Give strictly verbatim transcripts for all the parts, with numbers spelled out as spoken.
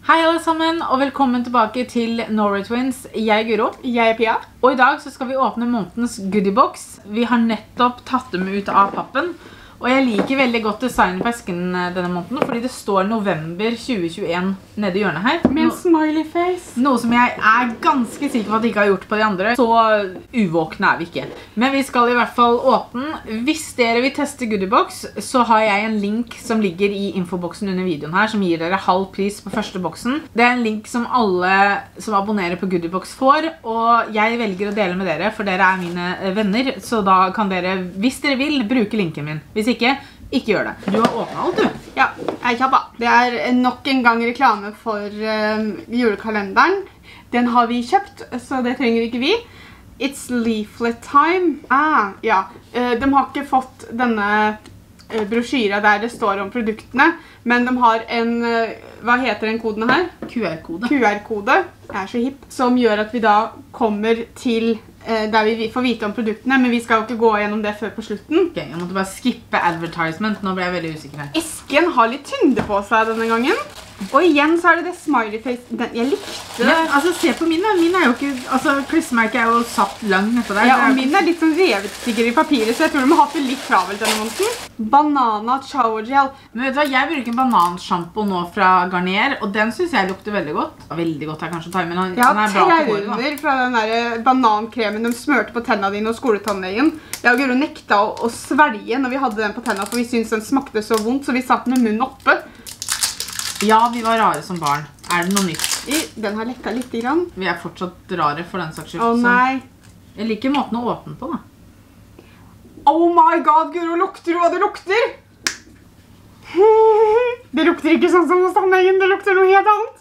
Hei alle sammen, og velkommen tilbake til Norway Twins. Jeg er Guro. Jeg er Pia. Og i dag så skal vi åpne månedens goodiebox. Vi har nettopp tatt dem ut av pappen. Og jeg liker veldig godt designet på esken denne måneden, fordi det står november tjue tjueen nede i hjørnet her. Med en smiley face. Noe som jeg er ganske sikker på at de ikke har gjort på de andre. Så uvåkne er vi ikke. Men vi skal i hvert fall åpne. Hvis dere vil teste goodiebox, så har jeg en link som ligger i infoboksen under videoen her, som gir dere halv pris på første boksen. Det er en link som alle som abonnerer på goodiebox får, og jeg velger å dele med dere, for dere er mine venner, så da kan dere, hvis dere vil, bruke linken min. Hvis ikke, ikke gjør det. Du har åpnet alt, du. Ja, jeg er kjappa. Det er nok en gang reklame for uh, julekalenderen. Den har vi kjøpt, så det trenger ikke vi. It's leaflet time. Ah, ja. Uh, de har ikke fått denne uh, brosjyra der det står om produktene, men de har en, uh, hva heter den koden her? Q R-kode. Q R-kode, jeg er så hipp, som gjør at vi da kommer til der vi får vite om produktene, men vi skal jo ikke gå gjennom det før på slutten. Ok, jeg måtte bare skippe advertisement, nå ble jeg veldig usikker her. Esken har litt tyngde på seg denne gangen. Og igjen så er det det smiley face. Den, jeg likte det. Ja, altså se på min da. Min er jo ikke, altså klistremerket er jo satt langt nedpå der. Ja, og min er litt sånn revet stikker i papiret, så jeg tror de har hatt det litt travelt denne måneden. Banana shower gel. Men vet du hva, jeg bruker bananshampoo nå fra Garnier, og den synes jeg lukter veldig godt. Veldig godt her kanskje å ta i, men den, ja, den er bra på håret da. Traumer fra den der banankremen de smørte på tennene dine og skoletannlegen. Jeg og Guro nekta å, å svelge når vi hadde den på tennene, for vi syntes den smakte så vondt, så vi satt med munnen oppe. Ja, vi var rare som barn. Er det noe nytt? I, den har lekka litt grann. Vi er fortsatt rare for den saks skyld. Å nei. Jeg liker måten å åpne på da. Oh my god, Guro, lukter du hva det lukter? Det lukter ikke sånn som hos tannlegen, det lukter noe helt annet.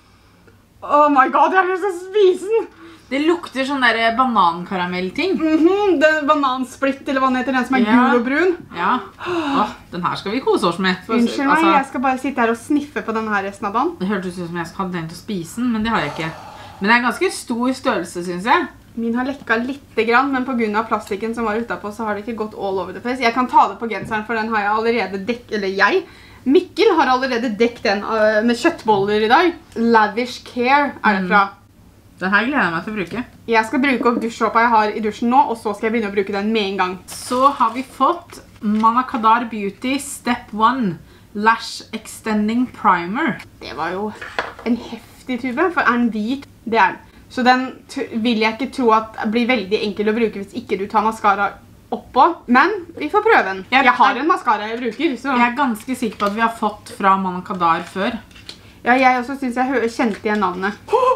Oh my god, jeg har lyst til å spise den. Det lukter sånn der banankaramell-ting. Mhm, den banansplitt, eller hva den heter, den som er ja. gul og brun. Ja. Åh, den her skal vi kose oss med. For, Unnskyld meg, altså, jeg skal bare sitte her og sniffe på denne her resten av dagen. Det hørtes ut som jeg hadde tenkt å spise den, men det har jeg ikke. Men det er en ganske stor størrelse, synes jeg. Min har lekka litt grann, men på grunn av plastikken som var utenpå, så har det ikke gått all over the face. Jeg kan ta det på genseren, for den har jeg allerede dekket, eller jeg. Mikkel har allerede dekket den uh, med kjøttboller i dag. Lavish Care er det fra. Mm. Den her gleder jeg meg til å bruke. Jeg skal bruke opp dusjsåpa jeg har i dusjen nå, og så skal jeg begynne å bruke den med en gang. Så har vi fått Manakadar Beauty Step one Lash Extending Primer. Det var jo en heftig tube, for er den hvit? Det er den. Så den vil jeg ikke tro at blir veldig enkel å bruke hvis ikke du tar mascara oppå. Men vi får prøve den. Jeg har en mascara jeg bruker, så... Jeg er ganske sikker på at vi har fått fra Manakadar før. Ja, jeg også synes jeg kjente igjen navnet.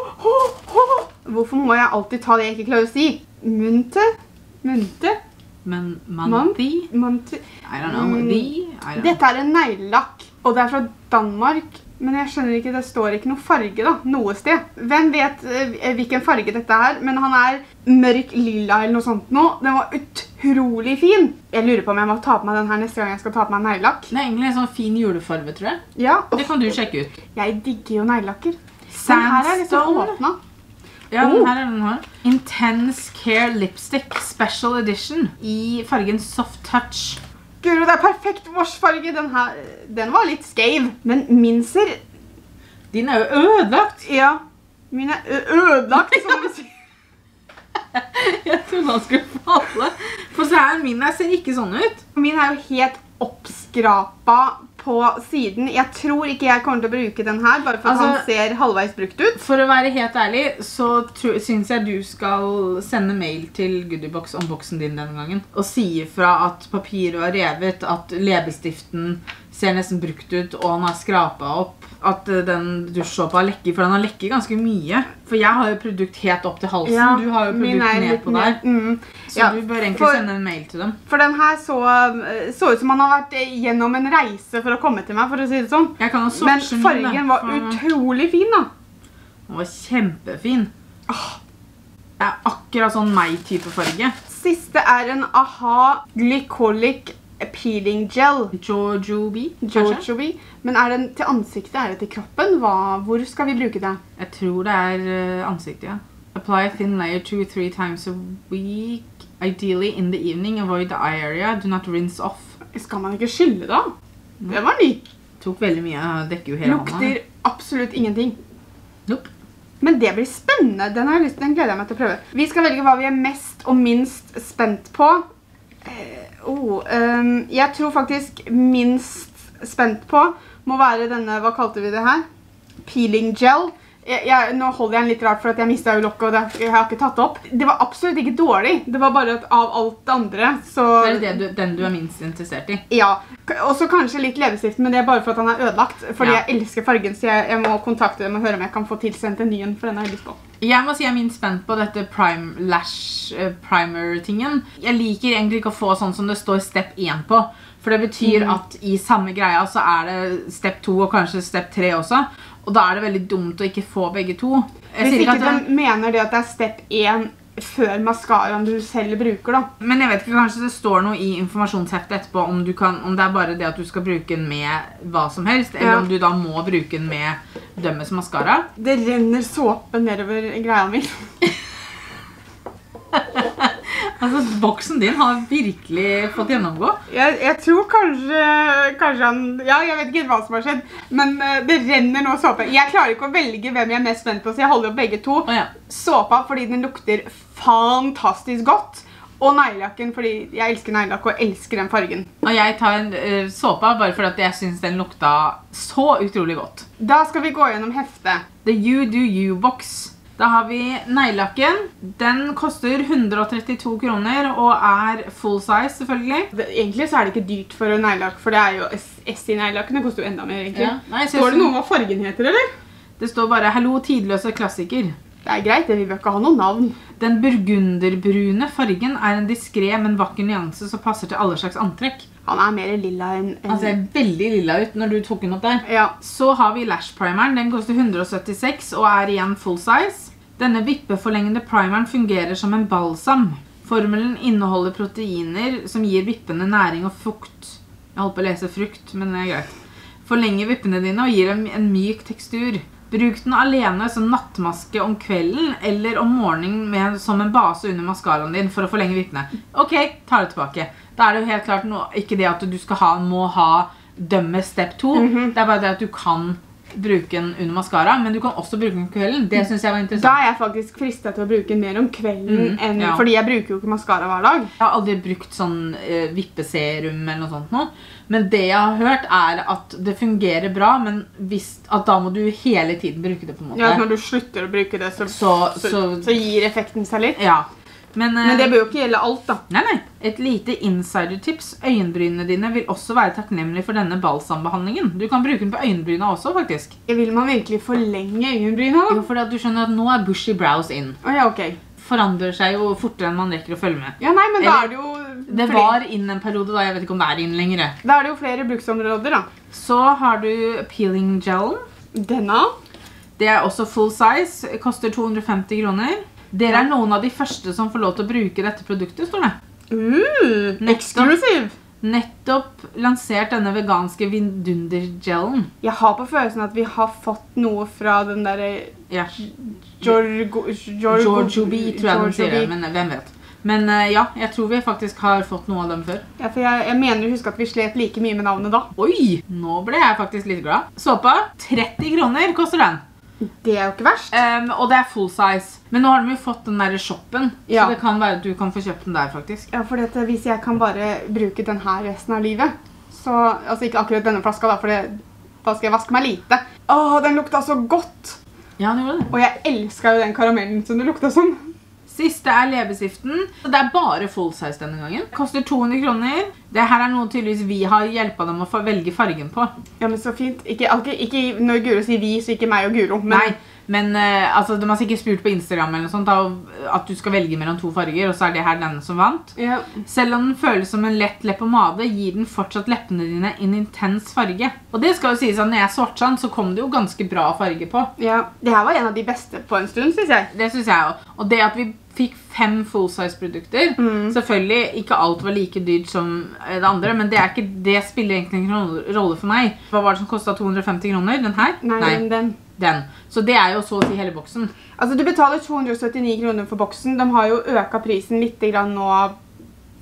Hvorfor må jeg alltid ta det jeg ikke klarer å si? Munte? Munte? Men Manti? Manti? I don't know. Mm. The? I don't know. Dette er en neglelakk, og det er fra Danmark. Men jeg skjønner ikke, det står ikke noe farge da, noe sted. Hvem vet uh, hvilken farge dette er, men han er mørk lilla eller noe sånt nå. Den var utrolig fin. Jeg lurer på om jeg må ta på meg den her neste gang jeg skal ta på meg neglelakk. Det er egentlig en sånn fin julefarve, tror jeg. Ja. Det kan du sjekke ut. Jeg digger jo neglelakker. Den her er liksom åpnet. Ja, den her er den her. Intense Care Lipstick Special Edition i fargen Soft Touch. Guro, det er perfekt wash-farge. Den her, den var litt skeiv. Men min ser... Din er jo ødelagt. Ja, min er ødelagt, som vi sier. Jeg trodde han skulle falle. For så her, min her ser ikke sånn ut. Min er jo helt oppskrapa på siden. Jeg tror ikke jeg kommer til å bruke den her, bare for altså, at han ser halvveis brukt ut. For å være helt ærlig, så synes jeg du skal sende mail til Goodiebox-unboxen din denne gangen. Og si ifra at papiret var revet, at leppestiften ser nesten brukt ut, og han har skrapet opp. At den dusjsåpa lekker, for den har lekket ganske mye. For jeg har jo produkt helt opp til halsen, ja, du har jo produkt ned på der. Mm. Så ja, du bør egentlig for, sende en mail til dem. For den her så, så ut som han har vært gjennom en reise for å komme til meg, for å si det sånn. Jeg kan jo Men fargen var for... utrolig fin da. Den var kjempefin. Åh, det er akkurat sånn meg-type farge. Siste er en AHA Glycolic Peeling Gel. Jojobi, Jojobi. Men er den til ansiktet? Er det til kroppen? Hva, hvor skal vi bruke det? Jeg tror det er uh, ansiktet, ja. Apply a thin layer two or three times a week. Ideally in the evening. Avoid the eye area. Do not rinse off. Skal man ikke skylle da? Det var ny. Tok veldig mye, dekker jo hele Lukter absolutt ingenting. Nope. Men det blir spennende. Den, har jeg lyst, den gleder jeg meg til å prøve. Vi skal velge hva vi er mest og minst spent på. Uh, oh, um, jeg tror faktisk minst spent på må være denne, hva kalte vi det her? Peeling gel. Jeg, jeg, nå holder jeg den litt rart for at jeg mistet jo lokket, og det, jeg har ikke tatt det opp. Det var absolutt ikke dårlig. Det var bare at av alt det andre, så... Det er det du, den du er minst interessert i. Ja. Også kanskje litt leppestift, men det er bare for at han er ødelagt. Fordi ja. Jeg elsker fargen, så jeg, jeg må kontakte dem og høre om jeg kan få tilsendt en ny en, for den har jeg lyst på. Jeg må si jeg er minst spent på dette prime lash uh, primer-tingen. Jeg liker egentlig ikke å få sånn som det står step én på. For det betyr mm. at i samme greia så er det step to og kanskje step tre også. Og da er det veldig dumt å ikke få begge to. Jeg Hvis ikke, ikke at du mener det at det er step én før mascaraen du selv bruker da. Men jeg vet ikke, kanskje det står noe i informasjonsheftet etterpå om, du kan, om det er bare det at du skal bruke den med hva som helst, eller ja. Om du da må bruke den med Dømmes mascara. Det renner såpe nedover greia mi. Altså, boksen din har virkelig fått gjennomgå. Jeg, jeg tror kanskje, kanskje han... Ja, jeg vet ikke hva som har skjedd, men uh, det renner nå såpe. Jeg klarer ikke å velge hvem jeg er mest spent på, så jeg holder opp begge to. Oh, ja. Såpa fordi den lukter fantastisk godt, og neglelakken fordi jeg elsker neglelakk og elsker den fargen. Og jeg tar en uh, såpa bare fordi at jeg synes den lukta så utrolig godt. Da skal vi gå gjennom heftet. The You Do You Box. Da har vi neglelakken. Den koster hundre og trettito kroner og er full size selvfølgelig. Det, egentlig så er det ikke dyrt for neglelakk, for det er jo S i neglelakken. Det koster jo enda mer egentlig. Ja. Nei, står det noe hva fargen heter, eller? Det står bare Hallo tidløse klassiker. Det er greit, det vil vi ikke ha noen navn. Den burgunderbrune fargen er en diskret, men vakker nyanse som passer til alle slags antrekk. Han er mer lilla enn... En... Han ser veldig lilla ut når du tok den opp der. Ja. Så har vi lash primeren. Den koster hundre og syttiseks og er igjen full size. Denne vippeforlengende primeren fungerer som en balsam. Formelen inneholder proteiner som gir vippene næring og fukt. Jeg holdt på å lese frukt, men det er greit. Forlenger vippene dine og gir dem en myk tekstur. Bruk den alene som nattmaske om kvelden eller om morgenen med, som en base under mascaraen din for å forlenge vippene. Ok, ta det tilbake. Da er det jo helt klart no, ikke det at du skal ha, må ha dømme step to. Mm-hmm. Det er bare det at du kan bruke den under mascara, men du kan også bruke den om kvelden. Det synes jeg var interessant. Da er jeg faktisk fristet til å bruke den mer om kvelden, mm, enn, ja. Fordi jeg bruker jo ikke mascara hver dag. Jeg har aldri brukt sånn uh, vippeserum eller noe sånt nå, men det jeg har hørt er at det fungerer bra, men hvis, at da må du hele tiden bruke det på en måte. Ja, når du slutter å bruke det, så, så, så, så, så gir effekten seg litt. Ja. Men, uh, men det bør jo ikke gjelde alt da. Nei, nei. Et lite insider-tips. Øyenbrynene dine vil også være takknemlige for denne balsambehandlingen. Du kan bruke den på øyenbryna også, faktisk. Vil man virkelig forlenge øyenbryna da? Jo, fordi at du skjønner at nå er bushy brows inn. Å ja, ok. Forandrer seg jo fortere enn man rekker å følge med. Ja, nei, men Eller, da er det jo... Det var inn en periode da, jeg vet ikke om det er inn lenger. Da er det jo flere bruksområder da. Så har du peeling gel. Denne? Det er også full size. Koster to hundre og femti kroner. Dere er noen av de første som får lov til å bruke dette produktet, står det. Uh, exclusive! Nettopp lansert denne veganske vidundergelen. Jeg har på følelsen at vi har fått noe fra den der... Ja. Giorgio... Giorgio-B, tror jeg den sier det, men hvem vet. Men uh, ja, jeg tror vi faktisk har fått noe av dem før. Ja, for jeg, jeg mener å huske at vi slet like mye med navnet da. Oi! Nå ble jeg faktisk litt glad. Såpa, tretti kroner koster den. Det er jo ikke verst. Um, og det er full size. Men nå har de jo fått den der shoppen, ja. Så det kan være at du kan få kjøpt den der faktisk. Ja, for dette, hvis jeg kan bare bruke den her resten av livet, så, altså ikke akkurat denne flaska da, for det, da skal jeg vaske meg lite. Åh, den lukta så godt! Ja, den gjorde det. Og jeg elsker jo den karamellen som det lukta som. Siste er leppestiften. Det er bare full size denne gangen. Koster to hundre kroner. Det her er noe tydeligvis vi har hjulpet dem å velge fargen på. Ja, men så fint. Ikke, ikke, ikke når Guro sier vi, så ikke meg og Guro. Men... Nei, men uh, altså, de har sikkert spurt på Instagram eller noe sånt, da, at du skal velge mellom to farger, og så er det her den som vant. Ja. Selv om den føles som en lett leppepomade, gir den fortsatt leppene dine en intens farge. Og det skal jo sies at når jeg sortsann, så kom det jo ganske bra farge på. Ja, det her var en av de beste på en stund, synes jeg. Det synes jeg også. Og det at vi fikk fem full-size-produkter. Mm. Selvfølgelig, ikke alt var like dyrt som det andre, men det, er ikke, det spiller egentlig en rolle for meg. Hva var det som kostet to hundre og femti kroner? Den her? Nei, Nei. den. Den. Så det er jo så å si hele boksen. Altså, du betaler to hundre og syttini kroner for boksen. De har jo øket prisen litt grann nå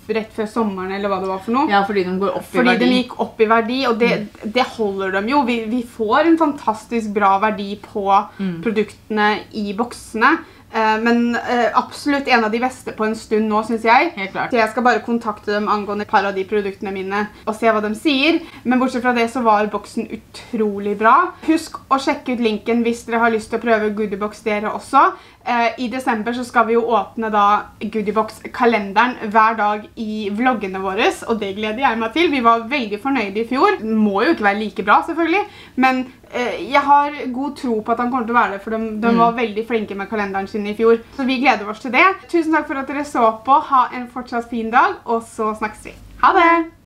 rett før sommeren, eller hva det var for noe. Ja, fordi de går opp fordi i verdi. Fordi de gikk opp i verdi, og det, mm. det holder dem jo. Vi, vi får en fantastisk bra verdi på mm. produktene i boksene. Uh, men uh, absolutt en av de beste på en stund nå, synes jeg. Helt klart. Så jeg skal bare kontakte dem angående et par av de produktene mine og se hva de sier. Men bortsett fra det så var boksen utrolig bra. Husk å sjekke ut linken hvis dere har lyst til å prøve Goodiebox dere også. Uh, I desember så skal vi jo åpne da Goodiebox-kalenderen hver dag i vloggene våre, og det gleder jeg meg til. Vi var veldig fornøyde i fjor. Det må jo ikke være like bra, selvfølgelig, men uh, jeg har god tro på at han kommer til å være det, for de, de mm. var veldig flinke med kalenderen sin i fjor. Så vi gleder oss til det. Tusen takk for at dere så på. Ha en fortsatt fin dag, og så snakkes vi. Ha det!